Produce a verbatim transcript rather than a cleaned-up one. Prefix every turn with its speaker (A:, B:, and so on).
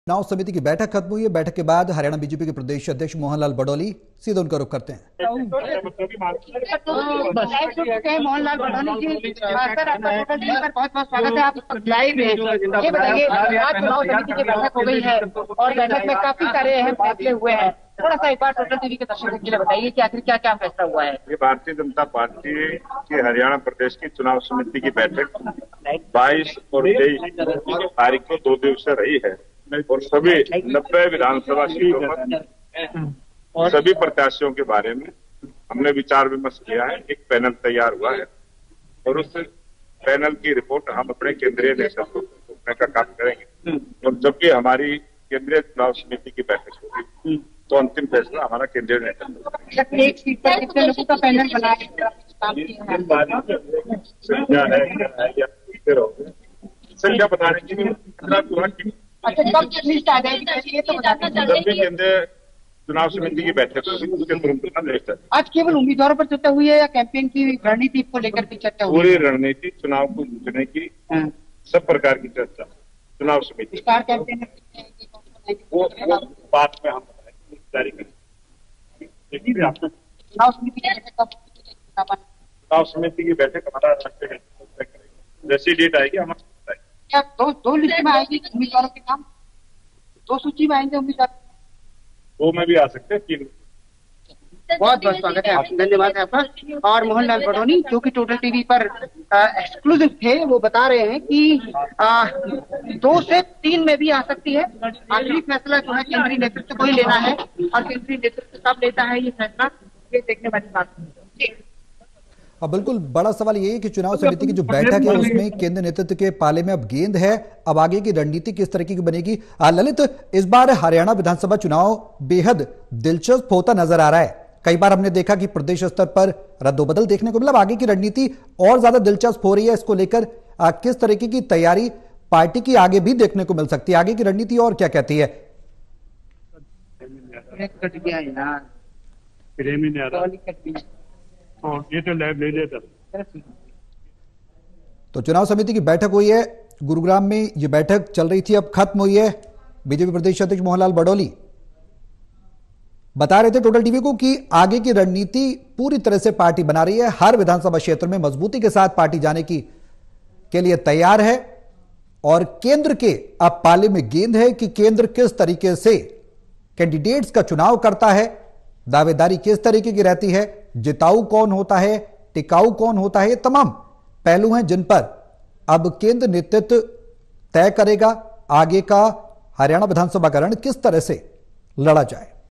A: चुनाव समिति की बैठक खत्म हुई है। बैठक के बाद हरियाणा बीजेपी के प्रदेश अध्यक्ष मोहनलाल बडौली सीधे उनका रुख करते हैं।
B: मोहनलाल बडौली जी, सर आपका टोटल टीवी पर बहुत बहुत स्वागत है। आप लाइव हैं, ये बताइए आज चुनाव समिति की बैठक हो गई है और बैठक में काफी सारे अहम फैसले हुए हैं। थोड़ा सा एक बार टोटल टीवी के दर्शकों के लिए बताइए कि आखिर क्या क्या फैसला हुआ है।
C: ये भारतीय जनता पार्टी की हरियाणा प्रदेश की चुनाव समिति की बैठक बाईस और तेईस तारीख को दो दिवसीय रही है और सभी नब्बे विधानसभा सीटों पर सभी प्रत्याशियों के बारे में हमने विचार विमर्श किया है। एक पैनल तैयार हुआ है और उस पैनल की रिपोर्ट हम अपने केंद्रीय नेतृत्व को का काम करेंगे और जबकि हमारी केंद्रीय चुनाव समिति की बैठक होगी तो अंतिम फैसला हमारा केंद्रीय नेतृत्व।
B: एक सीट पर कितने लोगों का पैनल बनाया
C: संख्या बताने की लिए
B: अच्छा, कब लिस्ट आ जाएगी ये तो बताना चाहिए।
C: केंद्रीय चुनाव समिति की बैठक उसके
B: आज केवल उम्मीदवारों पर चर्चा हुई है या कैंपेन की रणनीति को लेकर भी चर्चा हुई?
C: पूरी रणनीति चुनाव को जीतने की सब प्रकार की चर्चा चुनाव समिति
B: स्टार कैंपेन
C: वो बात में हम जारी करेंगे।
B: चुनाव समिति की बैठक
C: चुनाव समिति की बैठक हमारा जैसी डेट आएगी हमारे
B: क्या दो दो लिस्ट में आएगी उम्मीदवारों के नाम? दो सूची में आएंगे उम्मीदवार?
C: दो में भी आ सकते हैं, तीन।
B: बहुत बहुत स्वागत है आपका, धन्यवाद है आपका। और मोहनलाल बडौली जो कि टोटल टीवी पर एक्सक्लूसिव थे, वो बता रहे हैं कि आ, दो से तीन में भी आ सकती है। आखिरी फैसला जो है केंद्रीय नेतृत्व को ही लेना है और केंद्रीय नेतृत्व कब लेता है ये फैसला, ये देखने वाली बात है।
A: अब बिल्कुल बड़ा सवाल ये है कि चुनाव समिति की जो बैठक है उसमें केंद्र नेतृत्व के पाले में अब गेंद है। अब आगे की रणनीति किस तरीके की बनेगी? ललित, इस बार हरियाणा विधानसभा चुनाव बेहद दिलचस्प होता नजर आ रहा है। कई बार हमने देखा कि प्रदेश स्तर पर रद्दोबदल देखने को मिला। आगे की रणनीति और ज्यादा दिलचस्प हो रही है। इसको लेकर किस तरीके की तैयारी पार्टी की आगे भी देखने को मिल सकती है? आगे की रणनीति और क्या कहती है?
C: ये तो लैब ले लेता।
A: तो चुनाव समिति की बैठक हुई है गुरुग्राम में, ये बैठक चल रही थी, अब खत्म हुई है। बीजेपी प्रदेश अध्यक्ष मोहनलाल बडौली बता रहे थे टोटल टीवी को कि आगे की रणनीति पूरी तरह से पार्टी बना रही है। हर विधानसभा क्षेत्र में मजबूती के साथ पार्टी जाने की के लिए तैयार है और केंद्र के अब पाले में गेंद है कि केंद्र किस तरीके से कैंडिडेट्स का चुनाव करता है, दावेदारी किस तरीके की रहती है, जिताऊ कौन होता है, टिकाऊ कौन होता है। ये तमाम पहलू हैं जिन पर अब केंद्र नेतृत्व तय करेगा आगे का हरियाणा विधानसभा का रण किस तरह से लड़ा जाए।